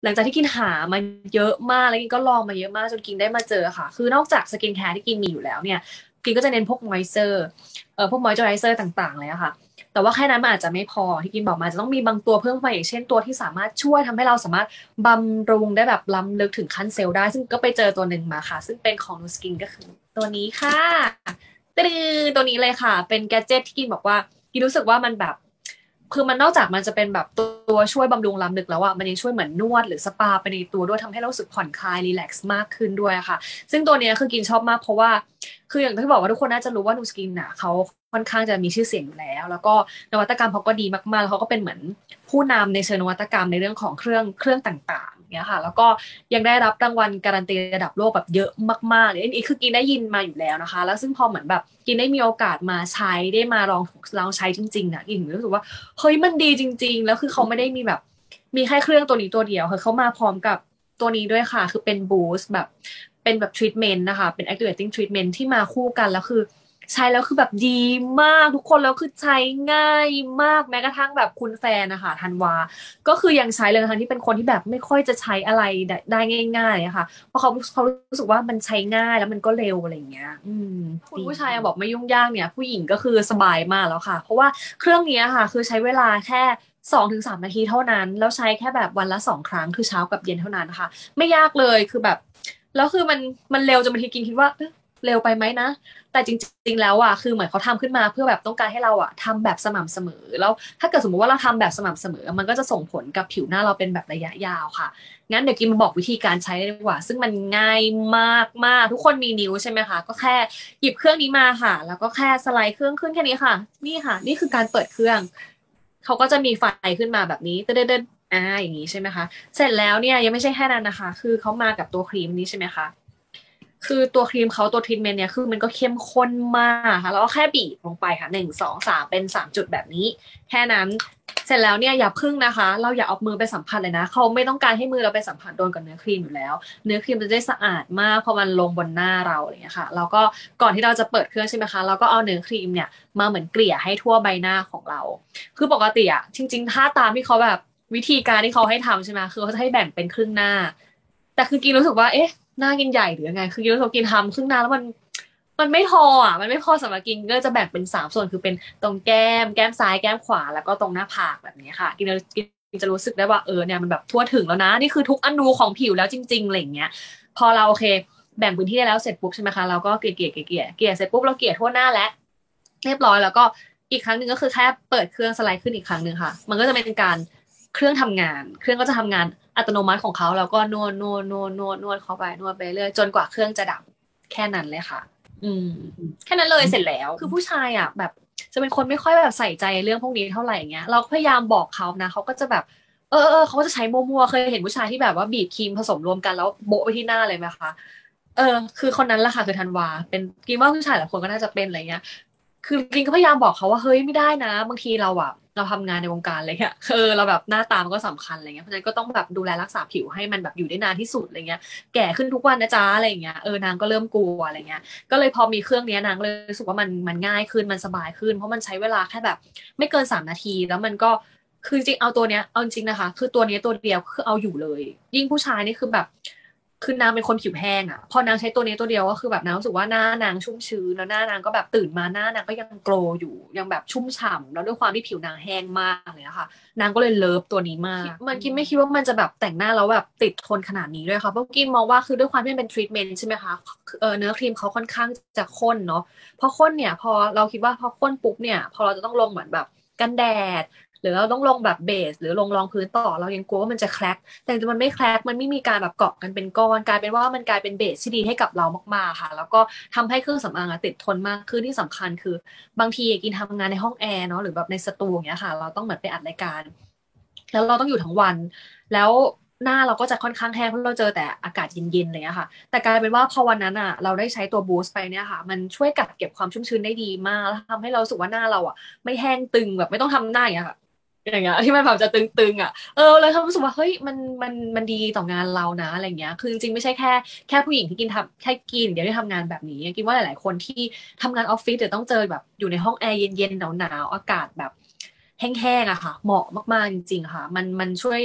หลังจากที่กินหามาเยอะมากแล้วกินก็ลองมาเยอะมากจนกินได้มาเจอค่ะคือนอกจากสกินแคร์ที่กินมีอยู่แล้วเนี่ยกินก็จะเน้นพวกมอยเจอร์พวกมอยเจอไรเซอร์ต่างๆเลยอะค่ะแต่ว่าแค่นั้นมันอาจจะไม่พอที่กินบอกมาจะต้องมีบางตัวเพิ่มมาอย่างเช่นตัวที่สามารถช่วยทำให้เราสามารถบำรุงได้แบบล้ำลึกถึงขั้นเซลล์ได้ซึ่งก็ไปเจอตัวหนึ่งมาค่ะซึ่งเป็นของนูสกินก็คือตัวนี้ค่ะตึ๊ดตัวนี้เลยค่ะเป็นแกดเจ็ตที่กินบอกว่ากินรู้สึกว่ามันแบบคือมันนอกจากมันจะเป็นแบบตัวช่วยบำรุงล้ำลึกแล้วอะมันยังช่วยเหมือนนวดหรือสปาไปในตัวด้วยทำให้เรารู้สึกผ่อนคลายรีแลกซ์มากขึ้นด้วยค่ะซึ่งตัวนี้คือกินชอบมากเพราะว่าคืออย่างที่บอกว่าทุกคนน่าจะรู้ว่านูสกินอะเขาค่อนข้างจะมีชื่อเสียงอยู่แล้วก็นวัตกรรมเขาก็ดีมากๆแล้วเขาก็เป็นเหมือนผู้นำในเชิงนวัตกรรมในเรื่องของเครื่องต่างๆเนี่ยค่ะแล้วก็ยังได้รับรางวัลการันตีระดับโลกแบบเยอะมากๆเลยอันนี้คือกินได้ยินมาอยู่แล้วนะคะแล้วซึ่งพอเหมือนแบบกินได้มีโอกาสมาใช้ได้มาลองใช้จริงๆนะกินรู้สึกว่าเฮ้ยมันดีจริงๆแล้วคือเขาไม่ได้มีแบบมีแค่เครื่องตัวนี้ตัวเดียวคือเขามาพร้อมกับตัวนี้ด้วยค่ะคือเป็นบูสต์แบบเป็นแบบทรีทเมนต์นะคะเป็น activating treatment ที่มาคู่กันแล้วคือ ใช้แล้วคือแบบดีมากทุกคนแล้วคือใช้ง่ายมากแม้กระทั่งแบบคุณแฟนนะคะธันวาก็คือยังใช้เลยทั้งที่เป็นคนที่แบบไม่ค่อยจะใช้อะไรได้ง่ายๆอะค่ะเพราะเขารู้สึกว่ามันใช้ง่ายแล้วมันก็เร็วอะไรอย่างเงี้ยคุณผู้ชายบอกไม่ยุ่งยากเนี่ยผู้หญิงก็คือสบายมากแล้วค่ะเพราะว่าเครื่องนี้ค่ะคือใช้เวลาแค่2 ถึง 3 นาทีเท่านั้นแล้วใช้แค่แบบวันละ2 ครั้งคือเช้ากับเย็นเท่านั้นนะคะไม่ยากเลยคือแบบแล้วคือมันเร็วจนบางทีกินคิดว่าเร็วไปไหมนะ แต่จริงๆแล้วอ่ะคือเหมือนเขาทำขึ้นมาเพื่อแบบต้องการให้เราอ่ะทำแบบสม่ำเสมอแล้วถ้าเกิดสมมติว่าเราทำแบบสม่ำเสมอมันก็จะส่งผลกับผิวหน้าเราเป็นแบบระยะยาวค่ะงั้นเดี๋ยวกินมาบอกวิธีการใช้ได้ดีกว่าซึ่งมันง่ายมากมากทุกคนมีนิ้วใช่ไหมคะก็แค่หยิบเครื่องนี้มาค่ะแล้วก็แค่สไลด์เครื่องขึ้นแค่นี้ค่ะนี่ค่ะนี่คือการเปิดเครื่องเขาก็จะมีไฟขึ้นมาแบบนี้เต้นๆอย่างนี้ใช่ไหมคะเสร็จแล้วเนี่ยยังไม่ใช่แค่นั้นนะคะคือเขามากับตัวครีมนี้ใช่ไหมคะ คือตัวครีมเขาตัวทรีทเมนต์เนี่ยคือมันก็เข้มข้นมากค่ะแล้วก็แค่บีบลงไปค่ะ1 2 3เป็น3 จุดแบบนี้แค่นั้นเสร็จแล้วเนี่ยอย่าพึ่งนะคะเราอย่าเอามือไปสัมผัสเลยนะเขาไม่ต้องการให้มือเราไปสัมผัสโดนกับเนื้อครีมอยู่แล้วเนื้อครีมจะได้สะอาดมากพอมันลงบนหน้าเราอะไรอย่างเงี้ยค่ะแล้วก็ก่อนที่เราจะเปิดเครื่องใช่ไหมคะเราก็เอาเนื้อครีมเนี่ยมาเหมือนเกลี่ยให้ทั่วใบหน้าของเราคือปกติอะจริงๆถ้าตามที่เขาแบบวิธีการที่เขาให้ทำใช่ไหมคือเขาจะให้แบ่งเป็นครึ่งหน้าแต่คือกินรู้สึกว่าเอ๊ะ หน้ากินใหญ่หรือยังไงคือกินแล้วกินทำครึ่งหน้าแล้วมันไม่พออ่ะมันไม่พอสำหรับกินก็จะแบ่งเป็น3 ส่วนคือเป็นตรงแก้มซ้ายแก้มขวาแล้วก็ตรงหน้าผากแบบนี้ค่ะกินจะรู้สึกได้ว่าเนี่ยมันแบบทั่วถึงแล้วนะนี่คือทุกอนูของผิวแล้วจริงๆอะไรอย่างเงี้ยพอเราโอเคแบ่งพื้นที่ได้แล้วเสร็จปุ๊บใช่ไหมคะเราก็เกลี่ยเสร็จปุ๊บเราเกลี่ยทั่วหน้าแล้วเรียบร้อยแล้วก็อีกครั้งหนึ่งก็คือแค่เปิดเครื่องสไลด์ขึ้นอีกครั้งหนึ่งค่ะมันก็จะเป็นการเครื่องทำงานเครื่องก็จะทำงาน อัตโนมัติของเขาแล้วก็นวดเข้าไปนวดไปเรื่อยจนกว่าเครื่องจะดับแค่นั้นเลยค่ะอืมแค่นั้นเลยเสร็จแล้วคือผู้ชายอ่ะแบบจะเป็นคนไม่ค่อยแบบใส่ใจเรื่องพวกนี้เท่าไหร่เงี้ยเราพยายามบอกเขานะเขาก็จะแบบเขาก็จะใช้มั่วๆเคยเห็นผู้ชายที่แบบว่าบีบครีมผสมรวมกันแล้วโบะไปที่หน้าเลยไหมคะคือคนนั้นแหละค่ะคือธันวาเป็นกินว่าผู้ชายหลายคนก็น่าจะเป็นอะไรเงี้ย คือจริงก็พยายามบอกเขาว่าเฮ้ยไม่ได้นะบางทีเราอะเราทำงานในวงการอะไรเงี้ยเราแบบหน้าตามันก็สำคัญอะไรเงี้ยเพราะฉะนั้นก็ต้องแบบดูแลรักษาผิวให้มันแบบอยู่ได้นานที่สุดอะไรเงี้ยแก่ขึ้นทุกวันนะจ๊ะอะไรเงี้ยนางก็เริ่มกลัวอะไรเงี้ยก็เลยพอมีเครื่องนี้นางเลยรู้สึกว่ามันง่ายขึ้นมันสบายขึ้นเพราะมันใช้เวลาแค่แบบไม่เกิน3 นาทีแล้วมันก็คือจริงเอาตัวเนี้ยเอาจริงนะคะคือตัวนี้ตัวเดียวคือเอาอยู่เลยยิ่งผู้ชายนี่คือแบบคือนางเป็นคนผิวแห้งอ่ะพอนางใช้ตัวนี้ตัวเดียวก็คือแบบนางรู้สึกว่าหน้านางชุ่มชื้นแล้วหน้านางก็แบบตื่นมาหน้านางก็ยังโกลว์อยู่ยังแบบชุ่มฉ่ำแล้วด้วยความที่ผิวนางแห้งมากเลยอะค่ะนางก็เลยเลิฟตัวนี้มากมันกินไม่คิดว่ามันจะแบบแต่งหน้าแล้วแบบติดทนขนาดนี้ด้วยค่ะเพราะกินมองว่าคือด้วยความที่มันเป็นทรีทเมนต์ใช่ไหมคะเนื้อครีมเขาค่อนข้างจะข้นเนาะพอข้นเนี่ยพอเราคิดว่าพอข้นปุ๊บเนี่ยพอเราจะต้องลงเหมือนแบบกันแดดหรือเราต้องลงแบบเบสหรือลงรองพื้นต่อเรายังกลัวว่ามันจะแคร็ก แต่จริงๆมันไม่แคลกมันไม่มีการแบบเกาะกันเป็นก้อนกลายเป็นว่ามันกลายเป็นเบสที่ดีให้กับเรามากๆค่ะแล้วก็ทำให้เครื่องสำอางอะติดทนมากขึ้นที่สำคัญคือบางทีกินทำงานในห้องแอร์เนาะหรือแบบในสตูอย่างเงี้ยค่ะเราต้องเหมือนไปอัดรายการแล้วเราต้องอยู่ทั้งวันแล้วหน้าเราก็จะค่อนข้างแห้งเพราะเราเจอแต่อากาศเย็นๆอะไรเลยค่ะแต่กลายเป็นว่าพอวันนั้นอ่ะเราได้ใช้ตัวบูสต์ไปเนี่ยค่ะมันช่วยกักเก็บความชุ่มชื้นได้ดีมากแล้วทำให้เราสึกว่าหน้าเราอ่ะไม่แห้งตึงแบบไม่ต้องทำหน้าอย่างเงี้ยค่ะอย่างเงี้ยที่มันแบบจะตึงๆอ่ะ เลยทำรู้สึกว่าเฮ้ยมันดีต่องานเรานะอะไรเงี้ยคือจริงๆไม่ใช่แค่ผู้หญิงที่กินทำแค่กินเดี๋ยวที่ทำงานแบบนี้กินว่าหลายๆคนที่ทำงานออฟฟิศเดี๋ยวต้องเจอแบบอยู่ในห้องแอร์เย็นๆหนาวๆอากาศแบบแห้งๆอะค่ะเหมาะมากๆจริงๆค่ะมัน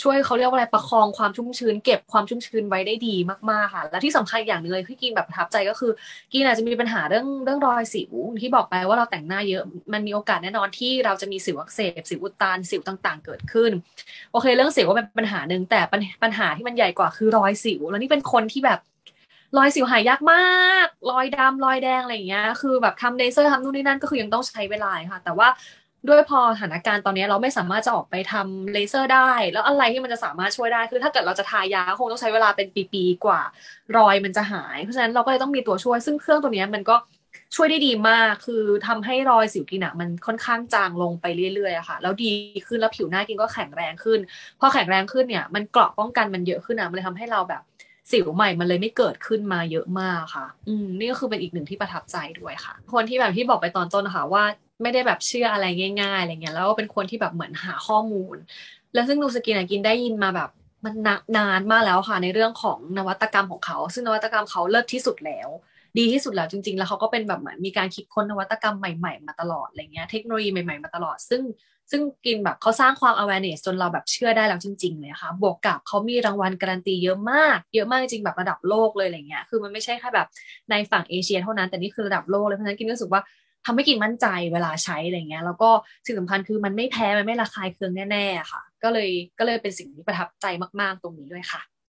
ช่วยเขาเรียกว่าอะไรประคองความชุ่มชื้นเก็บความชุ่มชื้นไว้ได้ดีมากๆค่ะและที่สำคัญอย่างหนึ่งเลยที่กินแบบประทับใจก็คือกินอาจจะมีปัญหาเรื่องรอยสิวที่บอกไปว่าเราแต่งหน้าเยอะมันมีโอกาสแน่นอนที่เราจะมีสิวอักเสบสิวอุดตันสิวต่างๆเกิดขึ้นโอเคเรื่องสิวก็เป็นปัญหาหนึ่งแต่ปัญหาที่มันใหญ่กว่าคือรอยสิวแล้วนี่เป็นคนที่แบบรอยสิวหายยากมากรอยดำรอยแดงอะไรอย่างเงี้ยคือแบบทำเลเซอร์ทำนู่นนี่นั่นก็คือยังต้องใช้เวลาค่ะแต่ว่า ด้วยพอสถานการณ์ตอนนี้เราไม่สามารถจะออกไปทำเลเซอร์ได้แล้วอะไรที่มันจะสามารถช่วยได้คือถ้าเกิดเราจะทายาคงต้องใช้เวลาเป็นปีๆกว่ารอยมันจะหายเพราะฉะนั้นเราก็เลยต้องมีตัวช่วยซึ่งเครื่องตัวนี้มันก็ช่วยได้ดีมากคือทำให้รอยสิวกินอะมันค่อนข้างจางลงไปเรื่อยๆอะค่ะแล้วดีขึ้นแล้วผิวหน้ากินก็แข็งแรงขึ้นพอแข็งแรงขึ้นเนี่ยมันเกราะป้องกันมันเยอะขึ้นอะมันเลยทำให้เราแบบสิวใหม่มันเลยไม่เกิดขึ้นมาเยอะมากค่ะนี่ก็คือเป็นอีกหนึ่งที่ประทับใจด้วยค่ะคนที่แบบที่บอกไปตอนต้นนะคะว่า ไม่ได้แบบเชื่ออะไรง่ายๆอะไรเงี้ยแล้วก็เป็นคนที่แบบเหมือนหาข้อมูลแล้วซึ่งนูสกินอะกินได้ยินมาแบบมันนานมากแล้วค่ะในเรื่องของนวัตกรรมของเขาซึ่งนวัตกรรมเขาเลิศที่สุดแล้วดีที่สุดแล้วจริงๆแล้วเขาก็เป็นแบบเหมือนมีการคิดค้นนวัตกรรมใหม่ๆมาตลอดอะไรเงี้ยเทคโนโลยีใหม่ๆมาตลอดซึ่งกินแบบเขาสร้างความ awareness จนเราแบบเชื่อได้แล้วจริงๆเลยค่ะบวกกับเขามีรางวัลการันตีเยอะมากเยอะมากจริงๆแบบระดับโลกเลยอะไรเงี้ยคือมันไม่ใช่แค่แบบในฝั่งเอเชียเท่านั้นแต่นี่คือระดับโลกเลยเพราะฉะนั้นกินรู้สึกว่า ทำให้กินมั่นใจเวลาใช้อะไรเงี้ยแล้วก็สิ่งสำคัญคือมันไม่แพ้มันไม่ระคายเคืองแน่ๆค่ะก็เลยเป็นสิ่งที่ประทับใจมากๆตรงนี้ด้วยค่ะ